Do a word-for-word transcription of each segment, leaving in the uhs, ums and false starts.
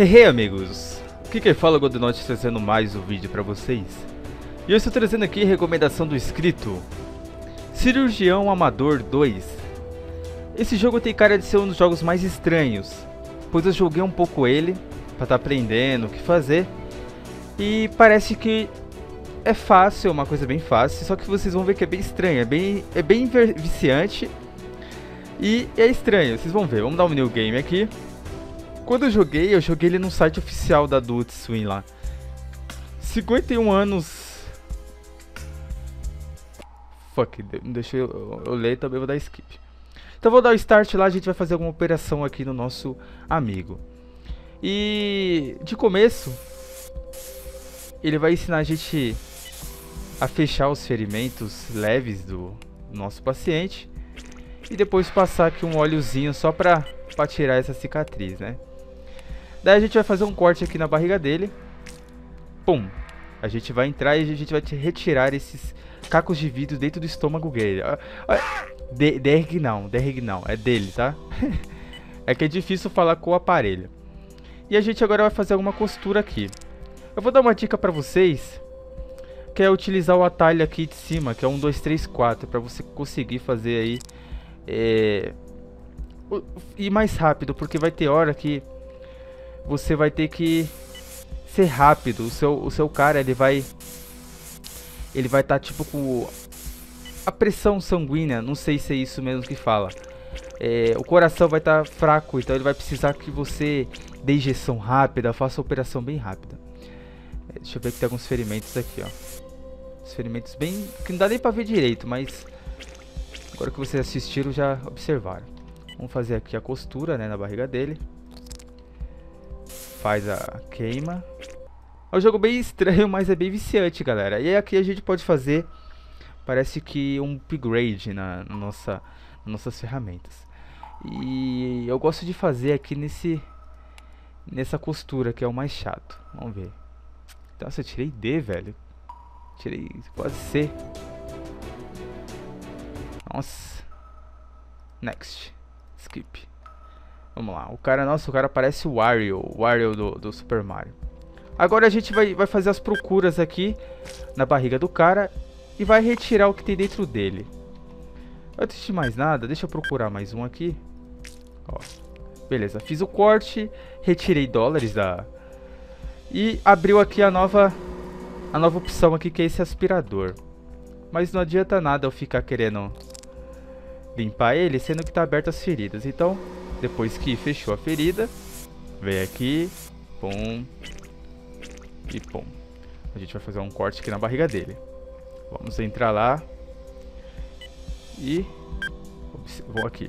Hehe, amigos, aqui quem fala é o Godenote, trazendo mais um vídeo pra vocês. E eu estou trazendo aqui a recomendação do inscrito Cirurgião Amador dois. Esse jogo tem cara de ser um dos jogos mais estranhos, pois eu joguei um pouco ele pra estar aprendendo o que fazer. E parece que é fácil, é uma coisa bem fácil, só que vocês vão ver que é bem estranho, é bem, é bem viciante e é estranho, vocês vão ver. Vamos dar um new game aqui. Quando eu joguei, eu joguei ele no site oficial da Adult Swim lá. cinquenta e um anos... Fuck, deixa eu, eu ler, também vou dar skip. Então vou dar o start lá, a gente vai fazer alguma operação aqui no nosso amigo. E de começo, ele vai ensinar a gente a fechar os ferimentos leves do nosso paciente. E depois passar aqui um óleozinho só pra, pra tirar essa cicatriz, né? Daí a gente vai fazer um corte aqui na barriga dele. Pum! A gente vai entrar e a gente vai retirar esses cacos de vidro dentro do estômago dele. De, derg não, derg não, é dele, tá? É que é difícil falar com o aparelho. E a gente agora vai fazer alguma costura aqui. Eu vou dar uma dica pra vocês, que é utilizar o atalho aqui de cima, que é um, dois, três, quatro, pra você conseguir fazer aí é, ir mais rápido, porque vai ter hora que você vai ter que ser rápido. O seu, o seu cara, ele vai ele vai estar tá, tipo com a pressão sanguínea, não sei se é isso mesmo que fala, é, o coração vai estar tá fraco, então ele vai precisar que você dê injeção rápida, faça a operação bem rápida. É, deixa eu ver que tem alguns ferimentos aqui, ó. Os ferimentos bem... que não dá nem pra ver direito, mas agora que vocês assistiram já observaram. Vamos fazer aqui a costura, né, na barriga dele. Faz a queima. É um jogo bem estranho, mas é bem viciante, galera. E aqui a gente pode fazer, parece que um upgrade na, na nossa, nas nossas ferramentas. E eu gosto de fazer aqui nesse nessa costura, que é o mais chato. Vamos ver. Nossa, eu tirei D, velho. Tirei quase C. Nossa. Next. Skip. Vamos lá, o cara, nossa, o cara parece o Wario, o Wario do, do Super Mario. Agora a gente vai, vai fazer as procuras aqui na barriga do cara e vai retirar o que tem dentro dele. Antes de mais nada, deixa eu procurar mais um aqui. Ó, beleza, fiz o corte, retirei dólares da... E abriu aqui a nova, a nova opção aqui, que é esse aspirador. Mas não adianta nada eu ficar querendo limpar ele, sendo que tá aberto as feridas, então... Depois que fechou a ferida, vem aqui, pum, e pum. A gente vai fazer um corte aqui na barriga dele. Vamos entrar lá e vou aqui.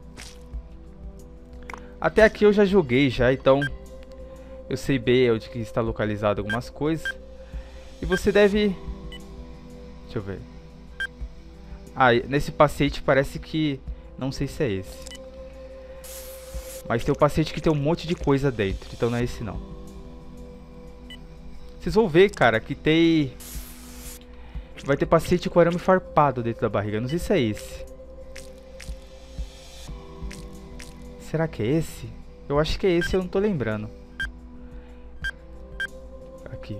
Até aqui eu já joguei já, então eu sei bem onde que está localizado algumas coisas. E você deve... Deixa eu ver. Ah, nesse paciente parece que... Não sei se é esse. Mas tem o paciente que tem um monte de coisa dentro, então não é esse não. Vocês vão ver, cara, que tem... Vai ter paciente com arame farpado dentro da barriga, não sei se é esse. Será que é esse? Eu acho que é esse, eu não tô lembrando. Aqui.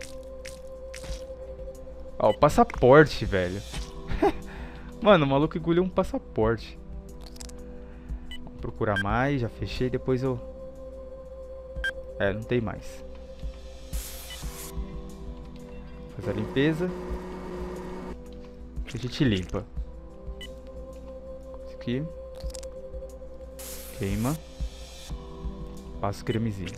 Ó, o passaporte, velho. Mano, o maluco engoliu um passaporte. Procurar mais, já fechei, depois eu... É, não tem mais. Faz a limpeza. A gente limpa. Isso aqui. Queima. Passa o cremezinho.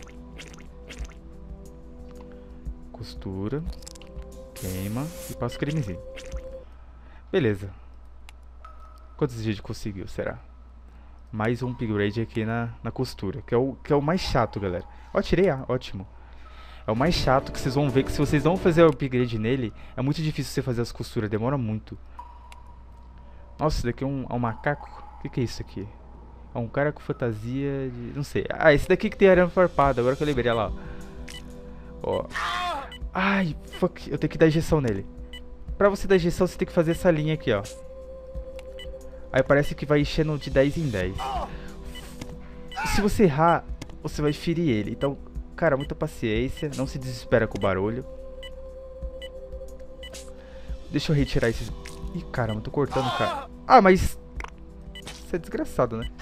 Costura. Queima e passa o cremezinho. Beleza. Quantos dias a gente conseguiu, será? Mais um upgrade aqui na, na costura, que é, o, que é o mais chato, galera. Ó, tirei A, ótimo. É o mais chato, que vocês vão ver que se vocês não fazer o upgrade nele, é muito difícil você fazer as costuras, demora muito. Nossa, isso daqui é um, é um macaco? O que, que é isso aqui? É um cara com fantasia de... não sei. Ah, esse daqui que tem arame farpado, agora que eu lembrei, olha lá. Ó. Ai, fuck, eu tenho que dar injeção nele. Pra você dar injeção, você tem que fazer essa linha aqui, ó. Aí parece que vai enchendo de dez em dez. Se você errar, você vai ferir ele. Então Cara, muita paciência. Não se desespera com o barulho. Deixa eu retirar esses... Ih, caramba, tô cortando, cara. Ah, mas... Você é desgraçado, né?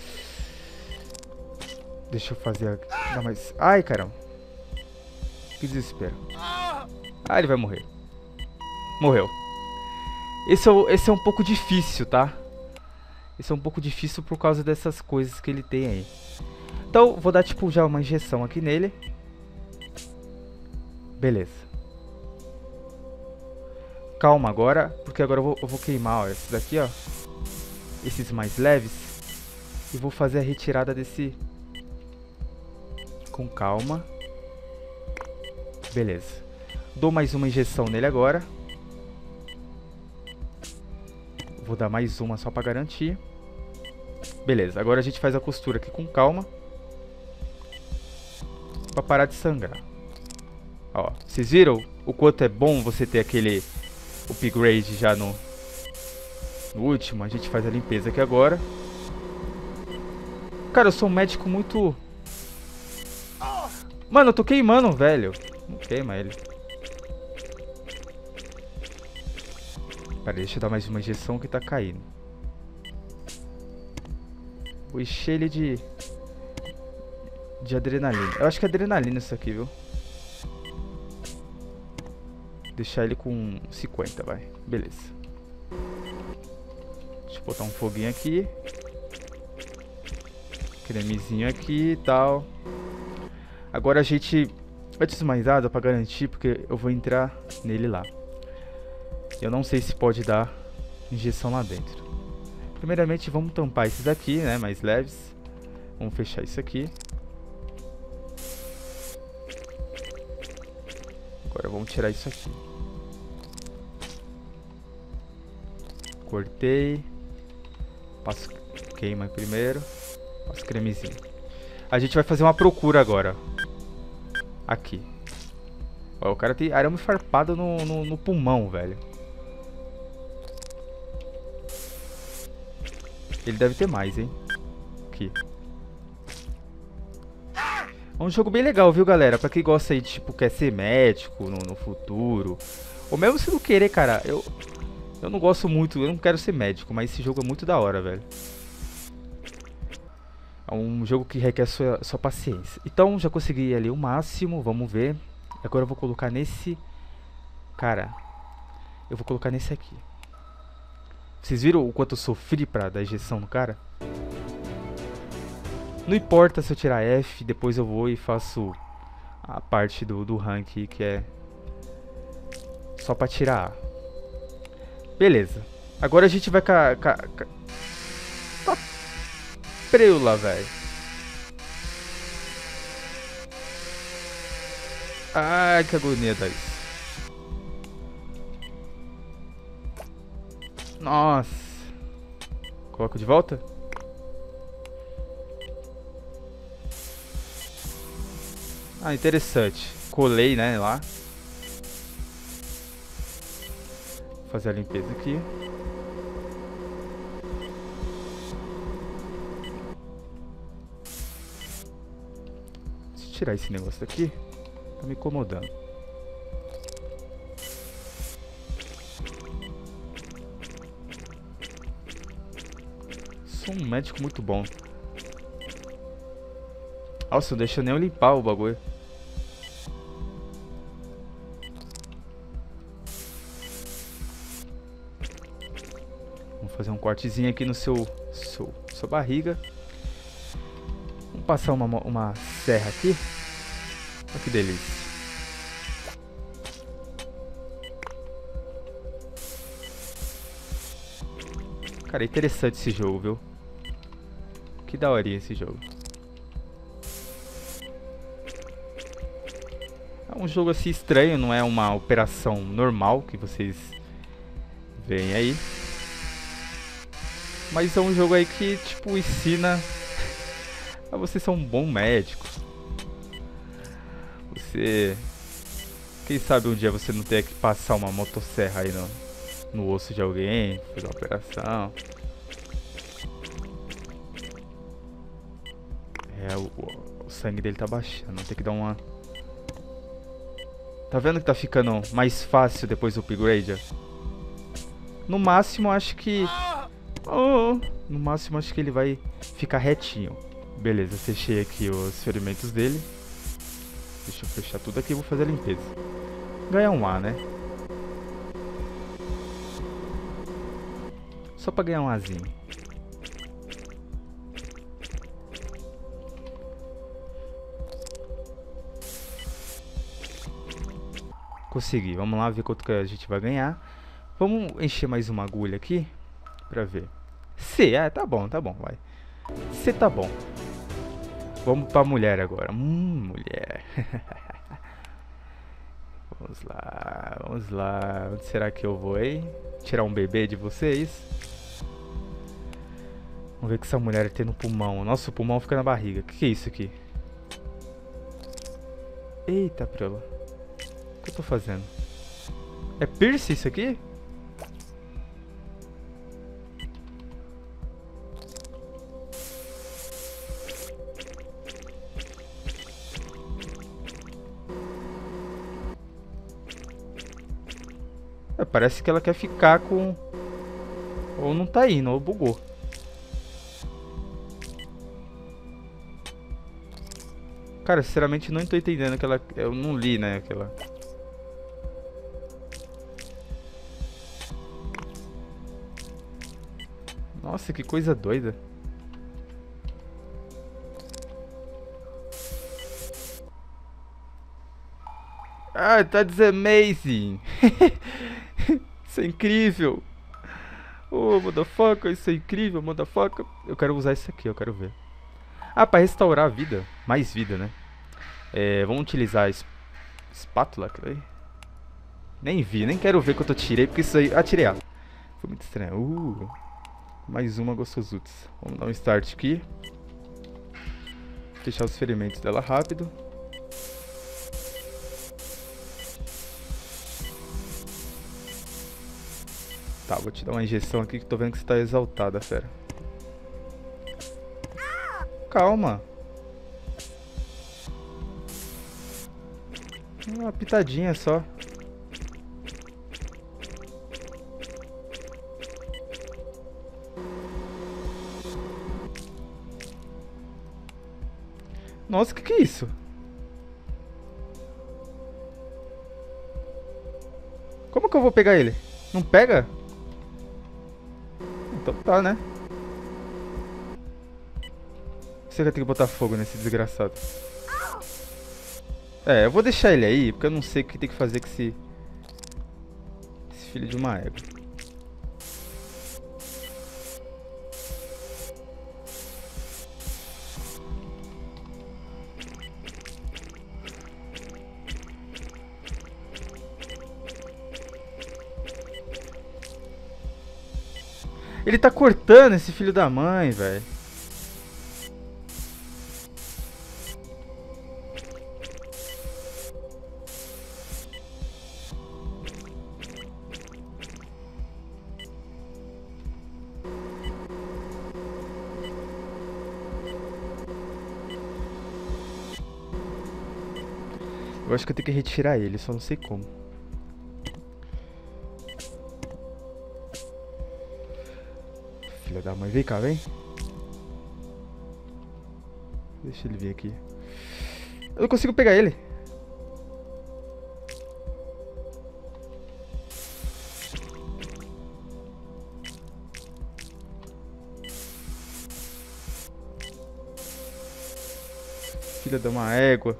Deixa eu fazer... A... Não, mas... Ai, caramba. Que desespero. Ah, ele vai morrer. Morreu. Esse é, o... Esse é um pouco difícil, tá? Esse é um pouco difícil por causa dessas coisas que ele tem aí. Então, vou dar, tipo, já uma injeção aqui nele. Beleza. Calma agora, porque agora eu vou, eu vou queimar, ó, esses daqui, ó. Esses mais leves. E vou fazer a retirada desse... Com calma. Beleza. Dou mais uma injeção nele agora. Vou dar mais uma só pra garantir. Beleza, agora a gente faz a costura aqui com calma. Pra parar de sangrar. Ó, vocês viram o quanto é bom você ter aquele upgrade já no, no último? A gente faz a limpeza aqui agora. Cara, eu sou um médico muito... Mano, eu tô queimando, velho. Não queima ele. Pera, deixa eu dar mais uma injeção que tá caindo. Vou encher ele de... De adrenalina. Eu acho que é adrenalina isso aqui, viu? Deixar ele com cinquenta, vai. Beleza. Deixa eu botar um foguinho aqui. Cremezinho aqui e tal. Agora a gente... Antes de mais nada, pra garantir, porque eu vou entrar nele lá. Eu não sei se pode dar injeção lá dentro. Primeiramente, vamos tampar esses aqui, né? Mais leves. Vamos fechar isso aqui. Agora vamos tirar isso aqui. Cortei. Passo queima primeiro. Passo cremezinho. A gente vai fazer uma procura agora. Aqui. Ó, o cara tem arame farpado no, no, no pulmão, velho. Ele deve ter mais, hein? Aqui. É um jogo bem legal, viu, galera? Pra quem gosta aí, tipo, quer ser médico no, no futuro. Ou mesmo se não querer, cara. Eu, eu não gosto muito, eu não quero ser médico. Mas esse jogo é muito da hora, velho. É um jogo que requer sua, sua paciência. Então, já consegui ali o máximo. Vamos ver. Agora eu vou colocar nesse... Cara, eu vou colocar nesse aqui. Vocês viram o quanto eu sofri pra dar injeção no cara? Não importa se eu tirar F, depois eu vou e faço a parte do, do rank que é só pra tirar A. Beleza. Agora a gente vai ca... ca, ca... Tá preula, velho. Ai, que agonia daí. Nossa. Coloco de volta? Ah, interessante. Colei, né, lá. Vou fazer a limpeza aqui. Deixa eu tirar esse negócio daqui. Tá me incomodando. Sou um médico muito bom. Nossa, não deixa nem eu limpar o bagulho. Vamos fazer um cortezinho aqui no seu, seu sua barriga. Vamos passar uma, uma serra aqui. Olha que delícia. Cara, é interessante esse jogo, viu? Que daorinha esse jogo. É um jogo assim estranho, não é uma operação normal que vocês veem aí. Mas é um jogo aí que, tipo, ensina a você ser um bom médico. Você... Quem sabe um dia você não ter que passar uma motosserra aí no, no osso de alguém, fazer uma operação. É, o, o sangue dele tá baixando. Tem que dar uma... Tá vendo que tá ficando mais fácil depois do upgrade? No máximo, acho que... Oh, no máximo, acho que ele vai ficar retinho. Beleza, fechei aqui os ferimentos dele. Deixa eu fechar tudo aqui e vou fazer a limpeza. Ganhar um A, né? Só pra ganhar um Azinho. Consegui. Vamos lá ver quanto que a gente vai ganhar. Vamos encher mais uma agulha aqui pra ver. C, ah, tá bom, tá bom, vai. C tá bom. Vamos pra mulher agora. Hum, mulher. Vamos lá, vamos lá. Onde será que eu vou, hein? Tirar um bebê de vocês? Vamos ver o que essa mulher tem no pulmão. Nossa, o pulmão fica na barriga. O que, que é isso aqui? Eita, preula. O que eu tô fazendo? É piercing isso aqui? É, parece que ela quer ficar com... Ou não tá indo, ou bugou. Cara, sinceramente não tô entendendo aquela... Eu não li, né, aquela... Nossa, que coisa doida. Ah, tá amazing. Isso é incrível. Oh, motherfucker, isso é incrível, motherfucker. Eu quero usar isso aqui, eu quero ver. Ah, pra restaurar a vida. Mais vida, né? É, vamos utilizar a es espátula. Nem vi, nem quero ver quanto eu tirei, porque isso aí... Ah, tirei ela. Foi muito estranho. Uh, mais uma gostosuts. Vamos dar um start aqui. Fechar os ferimentos dela rápido. Tá, vou te dar uma injeção aqui que tô vendo que você tá exaltada, fera. Calma. Uma pitadinha só. Nossa, o que que é isso? Como que eu vou pegar ele? Não pega? Então tá, né? Você vai ter que botar fogo nesse desgraçado. É, eu vou deixar ele aí, porque eu não sei o que tem que fazer com esse... Esse filho de uma égua. Ele tá cortando esse filho da mãe, velho. Eu acho que eu tenho que retirar ele, só não sei como. Filha da mãe, vem cá, vem. Deixa ele vir aqui. Eu não consigo pegar ele. Filha de uma égua.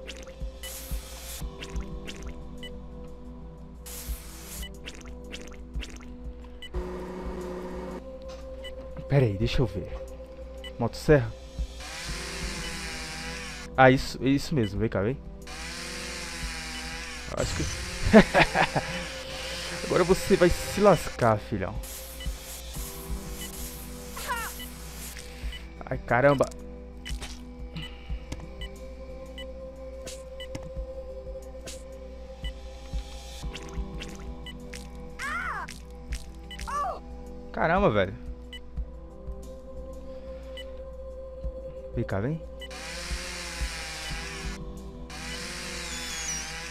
Pera aí, deixa eu ver. Motosserra? Ah, isso, isso mesmo. Vem cá, vem. Acho que... Agora você vai se lascar, filhão. Ai, caramba. Caramba, velho. Vem cá, vem.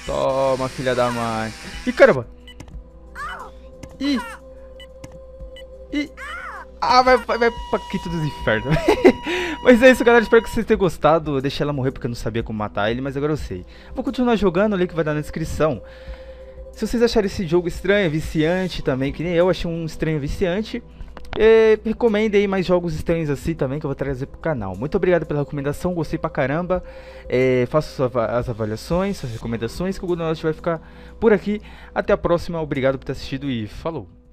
Toma, filha da mãe. Ih, caramba. Ih. Ih. Ah, vai, vai, vai pra quinto dos infernos. Mas é isso, galera. Espero que vocês tenham gostado. Eu deixei ela morrer porque eu não sabia como matar ele, mas agora eu sei. Vou continuar jogando, o link vai dar na descrição. Se vocês acharem esse jogo estranho, viciante também, que nem eu achei um estranho viciante, é, recomendem aí mais jogos estranhos assim também que eu vou trazer pro canal. Muito obrigado pela recomendação, gostei pra caramba. É, faça as avaliações, as recomendações, que o Google Notes vai ficar por aqui. Até a próxima, obrigado por ter assistido e falou!